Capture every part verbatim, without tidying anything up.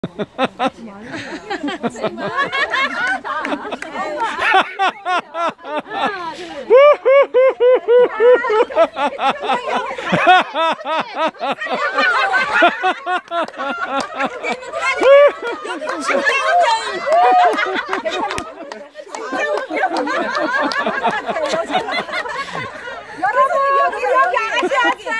여러분 여기 여기 아가씨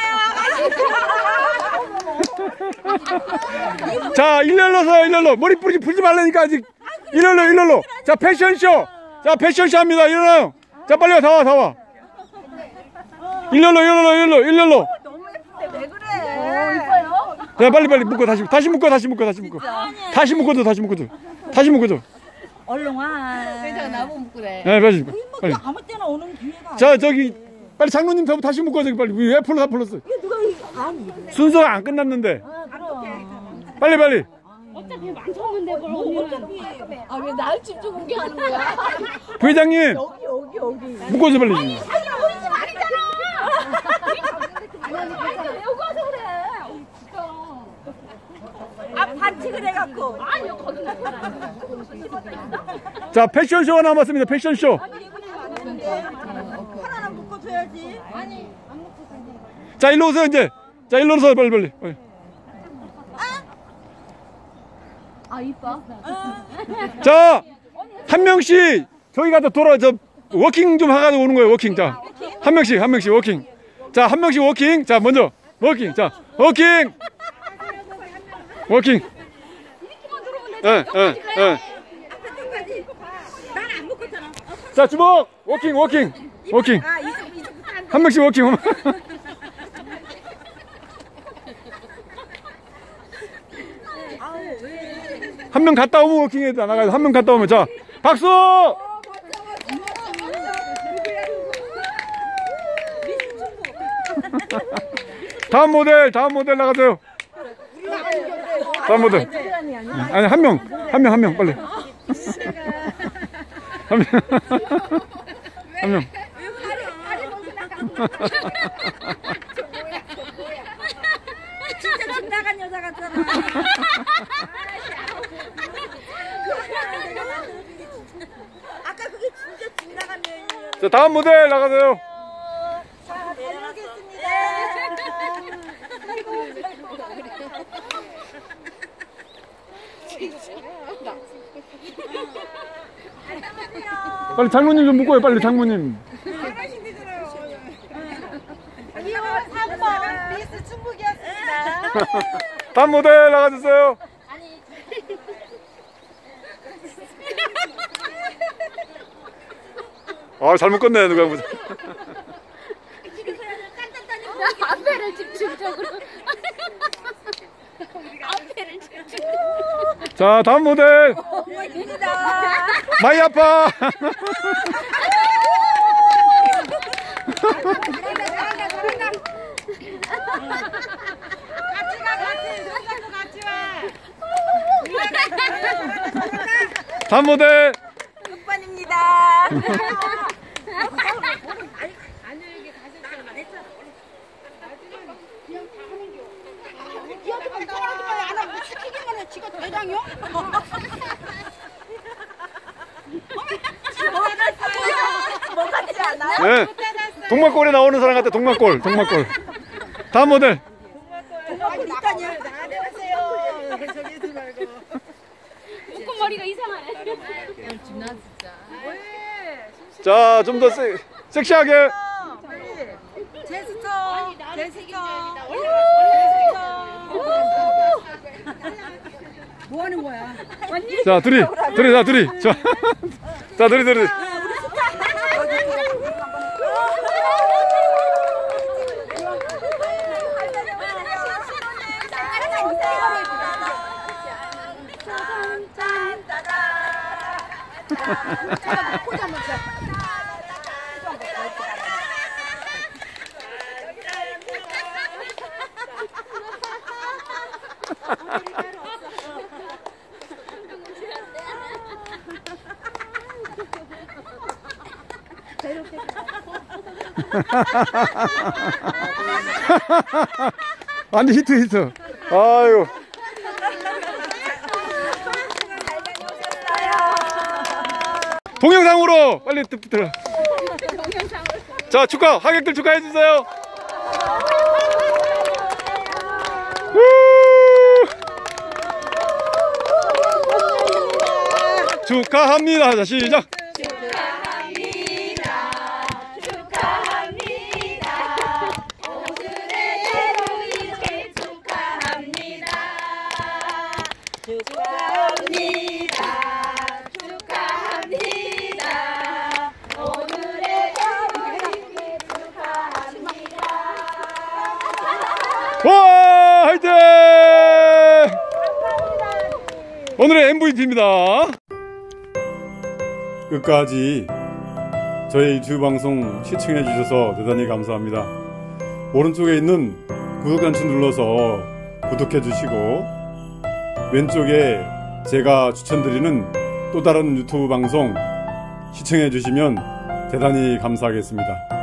왔어요. 자, 일렬로 서요, 일렬로. 머리 뿌리지 풀지 말라니까, 아직. 일렬로, 일렬로. 자, 패션쇼. 자, 패션쇼 합니다. 일어나요. 자, 빨리 와, 다 와, 다 와. 일렬로, 일렬로, 일렬로, 일렬로. 너무 예쁜데 왜 그래? 어, 이뻐요? 자, 빨리, 빨리 묶어, 다시. 다시 묶어, 다시 묶어, 다시 묶어. 다시 묶어줘, 다시 묶어줘. 다시 묶어줘. 얼른 와. 내가 나보고 묶으래. 네, 빨리. 빨리. 아무 때나 오는 기회가. 자, 저기. 빨리 장로님 저 다시 묶어, 저기 빨리. 왜 풀러 다 풀렀어? 이게 누가 아니. 순서가 안 끝났는데. 아, 그럼. 빨리, 빨리. 어차피 망쳤는데 뭘 언니는. 아, 왜 나를 집중 공개하는 거야? 부회장님. 여기 여기 여기. 묶어줘, 빨리. 자기가 우리 집 아니잖아. 내고 와서 그래. 진짜. 아 반칙을 해갖고. 아니요, 거듭났어. 자, 패션쇼가 남았습니다, 패션쇼. 하나 묶어줘야지. 아니. 자, 일로 오세요, 이제. 자, 일로 오세요, 빨리, 빨리. 빨리. 아, 이뻐. 자, 한 명씩 저기 가서 돌아, 저, 워킹 좀 해가지고 오는 거예요, 워킹. 자, 한 명씩, 한 명씩 워킹. 자, 한 명씩 워킹. 자, 먼저, 워킹. 자, 워킹. 워킹. 예, 예, 예. 난안 묶었잖아. 자, 주먹. 워킹, 워킹. 워킹. 아 이쪽 이쪽부터 한 한 명씩 워킹. 한 명 갔다 오면 워킹해야 돼. 나가서 한 명 갔다 오면. 자, 박수! 다음 모델, 다음 모델 나가세요. 다음 모델. 아니, 한 명, 한 명, 한 명, 빨리. 한 명. 한 명. 진짜 집 나간 여자 같잖아. 아까 그게 진짜 집 나간 여인이었는데. 자, 다음 모델 나가세요. 자, 다녀오겠습니다. 빨리 장모님 좀 묶어요, 빨리 장모님. 삼 번 미스 충북이었습니다. 다음 모델 나가주세요. 아, 잘 묶었네, 누가 보자. 앞에를 집중적으로. 앞에를 집중적으로. 자, 다음 모델. 고맙습니다. 많이 아파. 잘한다, 잘한다, 잘한다. 같이 가, 같이. 손잡고 같이 와. 다음 모델. 육 번입니다. 뭐 같지 않아요? 네. 동막골에 나오는 사람 같아, 동막골, 동막골. 다음 모델. 동막골 있다냐? 안녕하세요. 저기 말고. 묶은 머리가 이상하네. 집나 진짜. 자, 좀 더 섹시하게. 제스처. 제스처. 뭐 하는 거야? 자, 둘이, 둘이, 자, 둘이. 자, 자, 둘이, 둘이. 완전 히트 히트. 아유. 동영상으로 빨리 들어. 자, 축하, 하객들 축하해 주세요. 축하합니다. 자, 시작. 축하합니다. 축하합니다. 오늘의 결혼식 축하합니다. 축하합니다. 축하합니다. 오늘의 결혼식 축하합니다. 와, 화이팅! 오늘의 엠브이피입니다. 끝까지 저희 유튜브 방송 시청해 주셔서 대단히 감사합니다. 오른쪽에 있는 구독 단추 눌러서 구독해 주시고, 왼쪽에 제가 추천드리는 또 다른 유튜브 방송 시청해 주시면 대단히 감사하겠습니다.